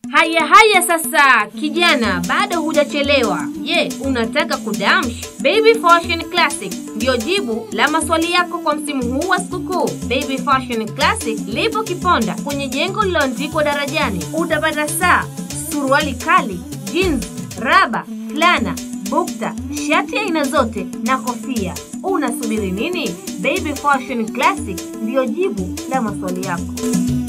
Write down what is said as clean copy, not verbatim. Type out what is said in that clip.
Haya sasa kijana, bado hujachelewa. Je, unataka kudamsh? Baby Fashion Classic ndio jibu la maswali yako kwa msimu huu wa sikukuu. Baby Fashion Classic lipo Kiponda kwenye jengo lililoandikwa Darajani. Utapata saa, suruali kali, jeans, raba, fulana, bukta, shati aina zote na kofia. Unasubiri nini? Baby Fashion Classic ndio jibu la maswali yako.